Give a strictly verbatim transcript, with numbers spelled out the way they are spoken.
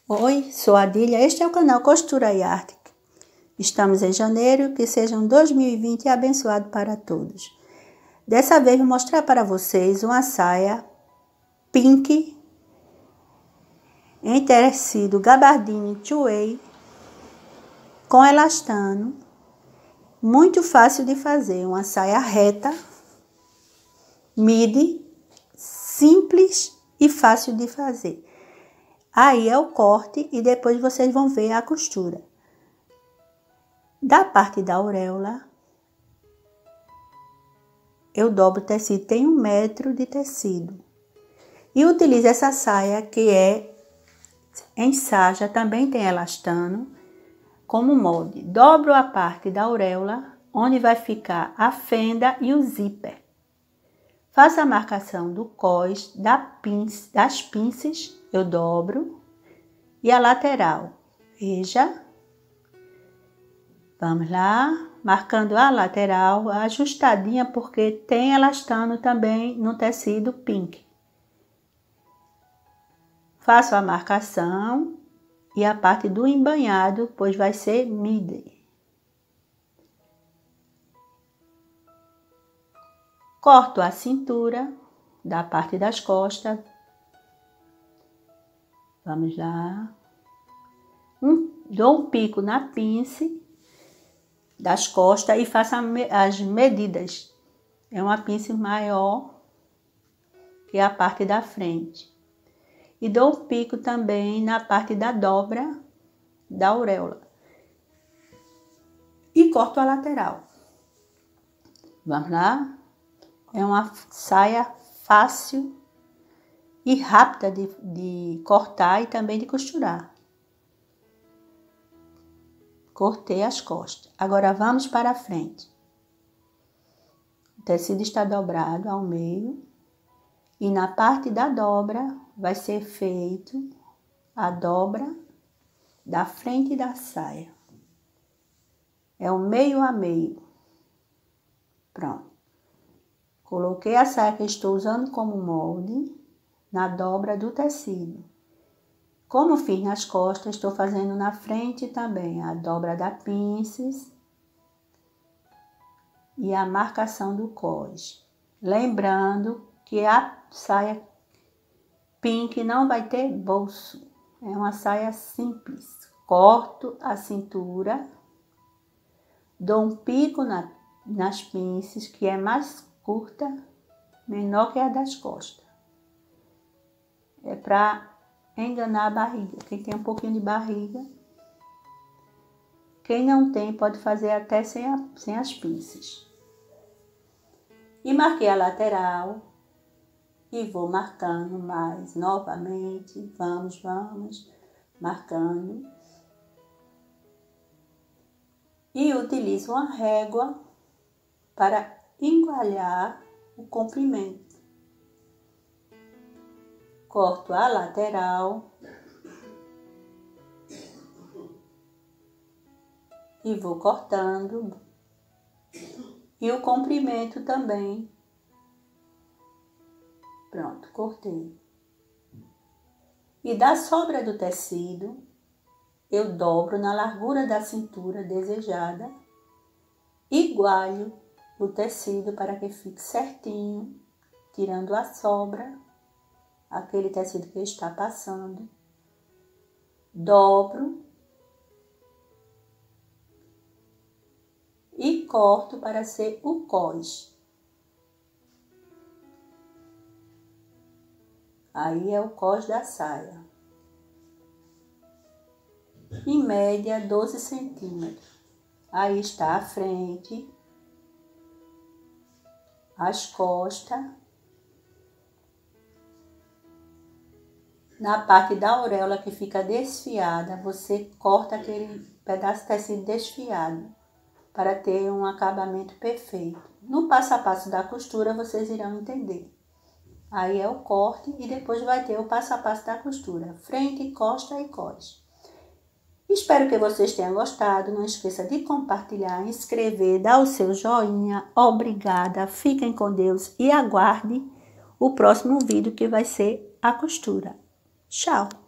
Oi, sou a Adília, este é o canal Costura e Arte. Estamos em janeiro, que seja um dois mil e vinte abençoado para todos. Dessa vez vou mostrar para vocês uma saia pink em tecido gabardine two-way com elastano, muito fácil de fazer, uma saia reta, midi, simples e fácil de fazer. Aí é o corte e depois vocês vão ver a costura. Da parte da auréola, eu dobro o tecido, tem um metro de tecido. E utilizo essa saia que é em sarja, também tem elastano, como molde. Dobro a parte da auréola, onde vai ficar a fenda e o zíper. Faço a marcação do cós, da pince, das pinças, eu dobro. E a lateral, veja. Vamos lá, marcando a lateral, ajustadinha, porque tem elastano também no tecido pink. Faço a marcação e a parte do embanhado, pois vai ser midi. Corto a cintura da parte das costas. Vamos lá. Um, dou um pico na pince das costas e faço as medidas. É uma pince maior que a parte da frente. E dou um pico também na parte da dobra da auréola. E corto a lateral. Vamos lá? É uma saia fácil e rápida de, de cortar e também de costurar. Cortei as costas. Agora vamos para a frente. O tecido está dobrado ao meio. E na parte da dobra vai ser feito a dobra da frente da saia. É o meio a meio. Pronto. Coloquei a saia que estou usando como molde na dobra do tecido. Como fiz nas costas, estou fazendo na frente também a dobra da pinças e a marcação do cós. Lembrando que a saia pink não vai ter bolso. É uma saia simples. Corto a cintura, dou um pico na, nas pinças, que é mais curta, menor que a das costas. É para enganar a barriga. Quem tem um pouquinho de barriga. Quem não tem, pode fazer até sem, a, sem as pinças. E marquei a lateral. E vou marcando mais novamente. Vamos, vamos. Marcando. E utilizo uma régua para igualar o comprimento. Corto a lateral e vou cortando, e o comprimento também. Pronto, cortei. E da sobra do tecido, eu dobro na largura da cintura desejada, igualo o tecido para que fique certinho, tirando a sobra, aquele tecido que está passando, dobro e corto para ser o cós. Aí é o cós da saia. Em média, doze centímetros. Aí está a frente, as costas. Na parte da auréola que fica desfiada, você corta aquele pedaço de tecido desfiado para ter um acabamento perfeito. No passo a passo da costura, vocês irão entender. Aí é o corte e depois vai ter o passo a passo da costura. Frente, costa e cós. Espero que vocês tenham gostado. Não esqueça de compartilhar, inscrever, dar o seu joinha. Obrigada. Fiquem com Deus e aguarde o próximo vídeo que vai ser a costura. Tchau!